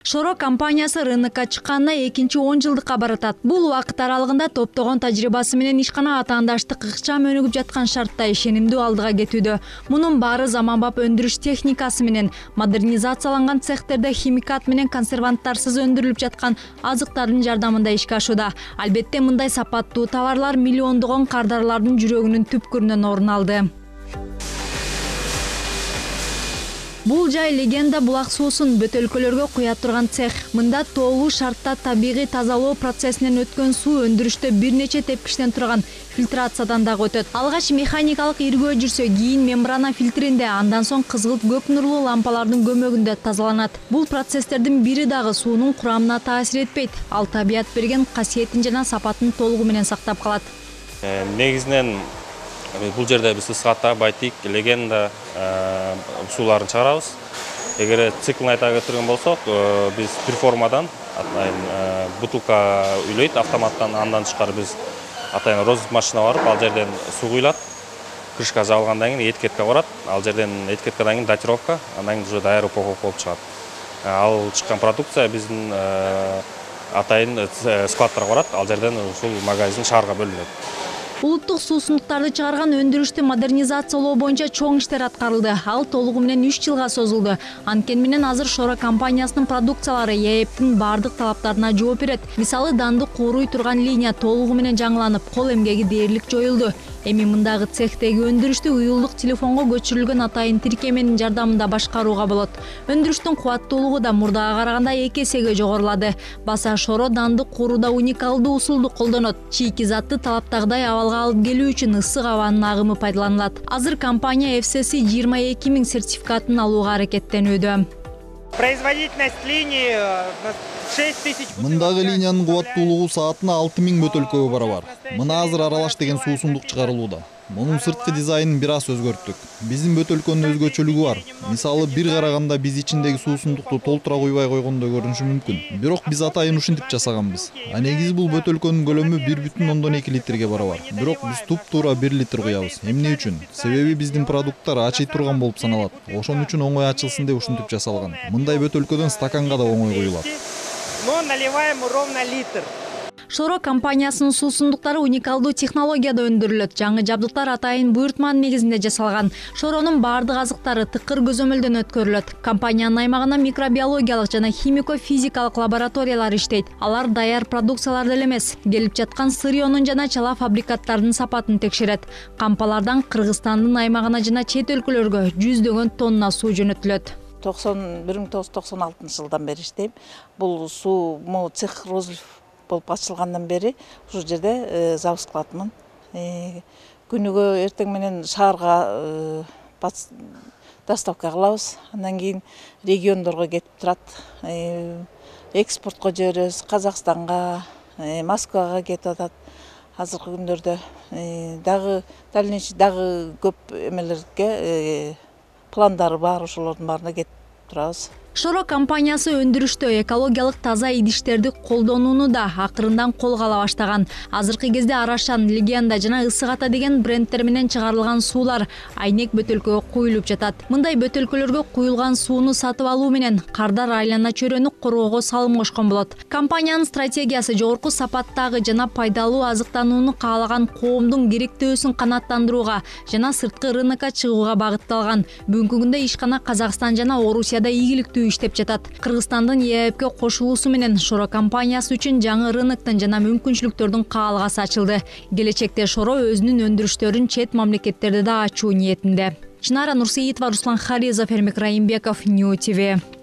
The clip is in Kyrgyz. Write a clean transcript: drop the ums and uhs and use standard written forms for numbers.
Шоро компаниясы рынокко чыкканына 2-10 жылдыкка баратат. Бул убакыт аралыгында топтогон тажрыйбасы менен ишкана атаандаштык ыкчам өнүгүп жаткан шартта ишенимдүү алдыга кетүүдө. Мунун баары заманбап өндүрүш техникасы менен модернизацияланган цехтерде химикат менен консерванттарсыз өндүрүлүп жаткан азыктардын жардамында ишке ашууда. Албетте мындай сапаттуу товарлар миллиондогон кардарлардын жүрөгүнүн түпкүрүнөн орун алды. Бул жай легенда булак суусун бөтөлкөлөргө куя турган цех. Мында тоолуу шартта табигый тазалоо процессинен өткөн суу өндүрүштө бир нече тепкичтен турган фильтрациядан дагы өтөт. Алгач механикалык иргөө жүрсө, кийин мембрана фильтринде, андан соң кызгылт көк нурлуу лампалардын көмөгүндө тазаланат. Бул процесстердин бири дагы суунун курамына таасир этпейт. Ал табият берген касиетин жана сапатын толугу менен сактап калат. Негизинен бул жерде биз ысыкатта байтик, легенда сууларын чыгарабыз. Эгер циклын айта кетирген болсок, биз бир формадан бутылка үйлөйт автоматтан, андан тышкары биз атайын розыск машина барып, ал жерден суу куюлат. Крышка жабылгандан кийин этикетке барат. Ал жерден этикеткадан кийин датировка, андан кийин уже даяр упаковка болуп чыгат. Ал чыккан продукция биздин атайын складтарга барат. Ал жерден ушул магазин шаарга бөлүнөт. Улуттук суусундуктарды чыгарган өндүрүштү модернизациялоо боюнча чоң иштер аткарылды. Ал толугу менен 3 жылга созулду. Анткени менен азыр Шоро компаниясынын продукциялары ЕЭПтин бардык талаптарына жооп берет. Мисалы, данды кууруй турган линия толугу менен жаңыланып, кол эмгеги дээрлик жоюлду. Эми мындагы цехтеги өндүрүштү уюлдук телефонго көчүрүлгөн атайын тиркеменин жардамында башкарууга болот. Өндүрүштүн кубаттуулугу да мурдага караганда 2 эсеге жогорулады. Баса Шоро данды кууруда уникалдуу усулду колдонот. Чийки затты талаптагыдай абалга алып келүү үчүн ысык абанын агымы пайдаланылат. Азыр компания FSC 22.000 сертификатын алууга аракеттенүүдө. Производительность линии 6000. Мындагы линиянын кубаттуулугу саатына 6000 бөтөлкөгө барабар. Мына азыр аралаш деген суусундук чыгарылууда. Мунун сырткы дизайнын бир аз өзгөрттүк. Биздин бөтөлкөнүн өзгөчөлүгү бар. Мисалы, бир караганда биз ичиндеги суусундукту толтура куйбай койгондой көрүнүшү мүмкүн. Бирок биз атайын ушинтип жасаганбыз. Негизи бул бөтөлкөнүн көлөмү 1,2 литрге барабар. Бирок биз туп-туура 1 литр куябыз. Эмне үчүн? Себеби биздин продукттар ачый турган болуп саналат. Ошон үчүн оңой ачылсын деп ушинтип жасалган. Мындай бөтөлкөдөн стаканга да оңой куюлат. Но наливаем ровно литр. Шоро компаниясынын суусундуктары уникалдуу технологияда өндүрүлөт. Жаңы жабдыктар атайын буйртманын негизинде жасалган. Шоронун бардык азыктары тыкыр көзөмөлдөн өткөрүлөт. Компаниянын аймагында микробиологиялык жана химико-физикалык лабораториялар иштейт. Алар даяр продукцияларды эле эмес, келип жаткан сырьёнун жана чала фабрикаттардын сапатын текшерет. Кампалардан Кыргызстандын аймагына жана чет өлкөлөргө жүздөгөн тонна суу жөнөтүлөт. 1996 жылдан бери иштейм. Бул суу цех болуп ачылгандан бери ушул жерде запуск кылатмын. Күнүгө эртең менен шаарга доставка кылабыз. Андан кийин региондорго кетип турат. Экспортко жиберебиз, Казакстанга, Москвага кетип атат. Азыркы күндөрдө дагы дальнейший дагы көп эмелерге пландары бар, ошолордун баарына кетип турабыз. Шоро компаниясы өндүрүштө экологиялык таза идиштерди колдонууну да акырындан колго ала баштаган. Азыркы кезде Арашан, Легенда жана Ысык деген брендтер менен чыгарылган суулар айнек бөтөлкөгө куюлуп жатат. Мындай бөтөлкөлөргө куюлган сууну сатып алуу менен кардар айлана чөйрөнү коргоого салым кошкон болот. Компаниянын стратегиясы жогорку сапаттагы жана пайдалуу азыктанууну каалаган коомдун керектөөсүн канааттандырууга жана сырткы рынокко чыгууга багытталган. Бүгүнкү күндө ишкана Казакстан жана Орусияда ийгиликтүү иштеп жатат. Кыргызстандын ЕЭПке кошулуусу менен Шоро компаниясы үчүн жаңы рыноктун жана мүмкүнчүлүктөрдүн каалгасы ачылды. Келечекте Шоро өзүнүн өндүрүштөрүн чет мамлекеттерде да ачуу ниетинде. Чынара Нурсеитова, Руслан Харизов, Эрмек Райымбеков, Нью ТВ.